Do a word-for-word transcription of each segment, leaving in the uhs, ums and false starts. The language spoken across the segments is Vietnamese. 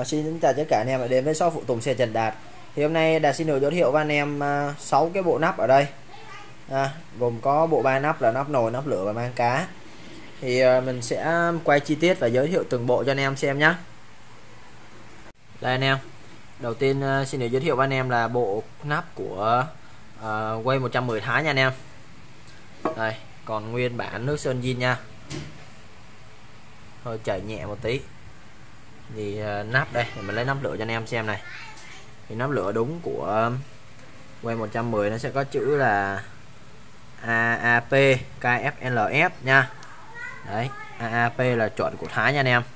Ờ, xin chào tất cả anh em đã đến với shop phụ tùng xe Trần Đạt. Thì hôm nay Đạt xin được giới thiệu với anh em uh, sáu cái bộ nắp ở đây, à, gồm có bộ ba nắp là nắp nồi, nắp lửa và mang cá. Thì uh, mình sẽ quay chi tiết và giới thiệu từng bộ cho anh em xem nhé. Đây anh em, đầu tiên uh, xin được giới thiệu với anh em là bộ nắp của uh, Way một trăm mười Thái nha anh em. Đây, còn nguyên bản nước sơn zin nha, hơi chảy nhẹ một tí. Thì uh, nắp đây mình lấy nắp lửa cho anh em xem này. Thì nắp lửa đúng của Way một trăm mười nó sẽ có chữ là a a pê K F L F nha. Đấy, a a pê là chuẩn của Thái nha anh em.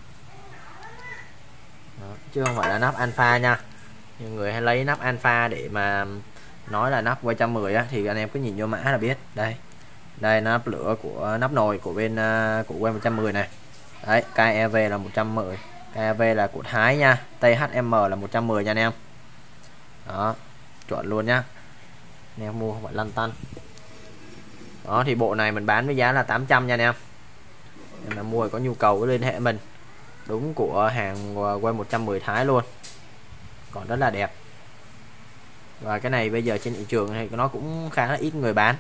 Đó, chứ không phải là nắp alpha nha. Nhiều người hay lấy nắp alpha để mà nói là nắp Way một trăm mười á, thì anh em cứ nhìn vô mã là biết. Đây, đây nắp lửa của nắp nồi của bên uh, của Way một trăm mười này. Đấy, K E V là một trăm mười, K E V là của Thái nha, T H M là một trăm mười nha anh em. Đó, chuẩn luôn nhá. Anh em mua không phải lăn tăn. Đó, thì bộ này mình bán với giá là tám trăm nha anh em. Em mà mua có nhu cầu cứ liên hệ mình. Đúng của hàng Way một trăm mười Thái luôn. Còn rất là đẹp. Và cái này bây giờ trên thị trường thì nó cũng khá là ít người bán.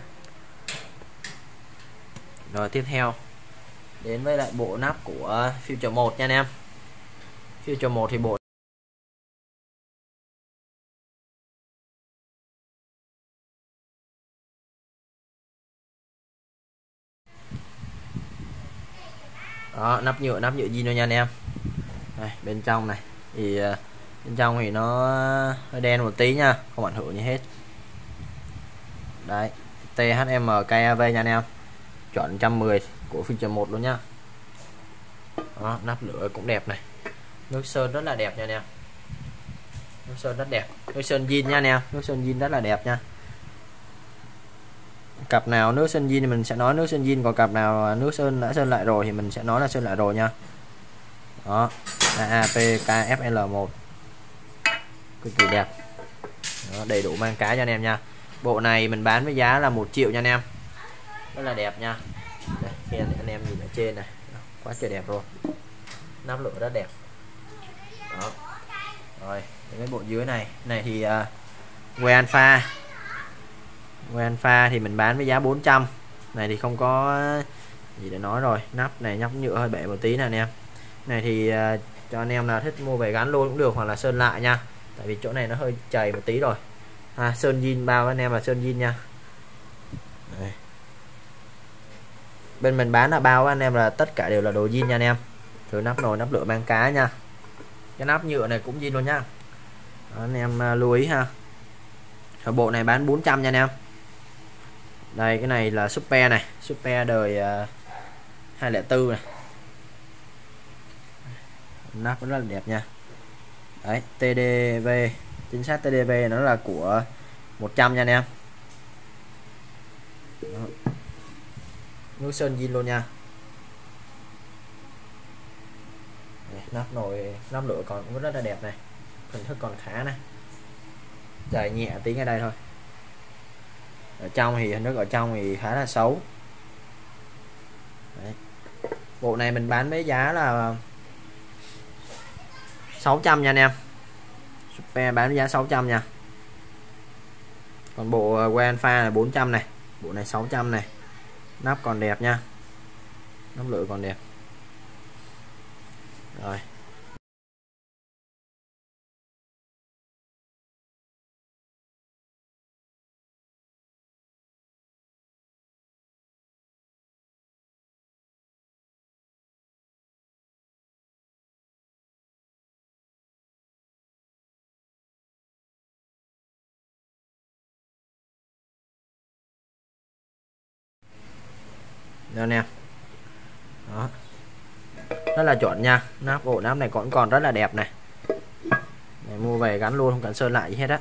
Rồi tiếp theo đến với lại bộ nắp của Future một nha anh em. Future một thì bộ đó, nắp nhựa, nắp nhựa zin thôi nha anh em. Đây, bên trong này thì uh, bên trong thì nó hơi đen một tí nha, không ảnh hưởng gì hết. Đấy, T H M K A V nha anh em, chuẩn một trăm mười của Future một luôn nhá. Đó, nắp lửa cũng đẹp này, nước sơn rất là đẹp nha anh em. Nước sơn rất đẹp, nước sơn zin nha anh em, nước sơn zin rất là đẹp nha. Cặp nào nước sơn zin thì mình sẽ nói nước sơn zin, còn cặp nào nước sơn đã sơn lại rồi thì mình sẽ nói là sơn lại rồi nha. Đó, A A P K F L một, cực kỳ đẹp. Đó, đầy đủ mang cá cho anh em nha. Bộ này mình bán với giá là một triệu nha anh em, rất là đẹp nha. Đây, khi anh em nhìn ở trên này, quá trời đẹp rồi, nắp lửa rất đẹp. Đó, rồi cái bộ dưới này này thì uh, Way Alpha, Way Alpha thì mình bán với giá bốn trăm. Này thì không có gì để nói rồi, nắp này nhóc nhựa hơi bể một tí nè anh em. Này thì uh, cho anh em nào thích mua về gắn luôn cũng được, hoặc là sơn lại nha, tại vì chỗ này nó hơi chảy một tí rồi. À, sơn zin bao anh em là sơn zin nha. Đây, bên mình bán là bao anh em là tất cả đều là đồ zin nha anh em. Từ nắp nồi, nắp lửa, mang cá nha. Cái nắp nhựa này cũng zin luôn nhá. Đó, anh em uh, lưu ý ha. Ở bộ này bán bốn trăm nha anh em. Đây, cái này là Super này, Super đời uh, hai không bốn này. Nắp rất là đẹp nha. Đấy, T D V, chính xác T D V nó là của một trăm nha anh em. Đó, nước sơn zin luôn nha. Đây, nắp nồi, nắp lửa còn cũng rất là đẹp này, hình thức còn khá này, chảy nhẹ tí ngay đây thôi. Ở trong thì nước ở trong thì khá là xấu. Đấy, bộ này mình bán với giá là sáu trăm nha anh em. Super bán với giá sáu trăm nha. Còn bộ Way Alpha là bốn trăm này, bộ này sáu trăm này. Nắp còn đẹp nha, nắp lửa còn đẹp. Rồi, đây anh em. Đó, rất là chuẩn nha. Nắp ổ nắp này còn còn rất là đẹp này. Này, mua về gắn luôn không cần sơn lại gì hết á.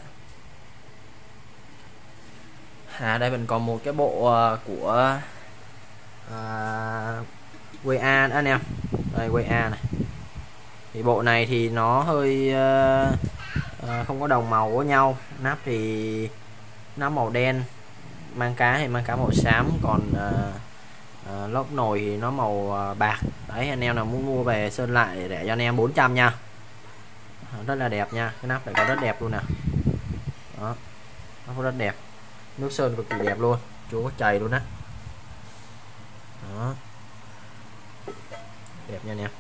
À, đây mình còn một cái bộ uh, của uh, Way A nữa anh em. Đây, Way A này. Thì bộ này thì nó hơi uh, uh, không có đồng màu với nhau. Nắp thì nó màu đen, mang cá thì mang cá màu xám, còn uh, uh, lốp nồi thì nó màu uh, bạc. Đấy, anh em nào muốn mua về sơn lại để cho anh em bốn trăm nha. rất là đẹp nha, cái nắp này có rất đẹp luôn nè. Đó, nó rất đẹp, nước sơn cực kỳ đẹp luôn, chú có chày luôn á. Đó, đẹp nha anh em.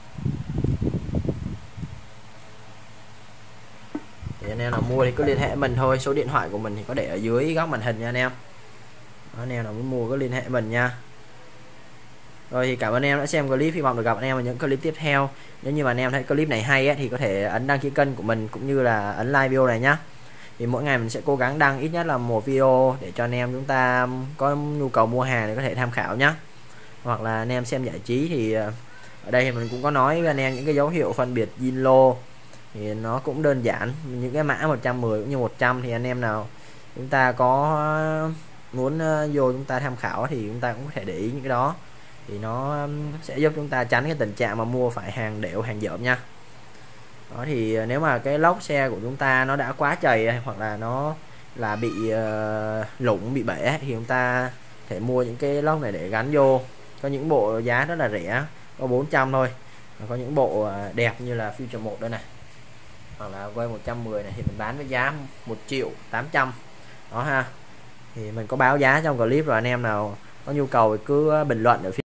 Thì anh em nào mua thì cứ liên hệ mình thôi, số điện thoại của mình thì có để ở dưới góc màn hình nha anh em. Đó, anh em nào muốn mua cứ liên hệ mình nha. Rồi thì cảm ơn anh em đã xem clip, hy vọng được gặp anh em ở những clip tiếp theo. Nếu như mà anh em thấy clip này hay ấy, thì có thể ấn đăng ký kênh của mình cũng như là ấn like video này nhá. Thì mỗi ngày mình sẽ cố gắng đăng ít nhất là một video để cho anh em chúng ta có nhu cầu mua hàng để có thể tham khảo nhá. Hoặc là anh em xem giải trí thì ở đây thì mình cũng có nói với anh em những cái dấu hiệu phân biệt zin lô thì nó cũng đơn giản, những cái mã một trăm mười cũng như một trăm thì anh em nào chúng ta có muốn vô chúng ta tham khảo thì chúng ta cũng có thể để ý những cái đó, thì nó sẽ giúp chúng ta tránh cái tình trạng mà mua phải hàng đểu hàng dởm nha. Đó thì nếu mà cái lốp xe của chúng ta nó đã quá chày hoặc là nó là bị uh, lủng bị bể thì chúng ta thể mua những cái lốp này để gắn vô. Có những bộ giá rất là rẻ, có bốn trăm thôi, có những bộ đẹp như là Future một đây này, hoặc là quay một trăm mười này thì mình bán với giá một triệu tám trăm. Đó ha, thì mình có báo giá trong clip rồi, anh em nào có nhu cầu thì cứ bình luận ở phía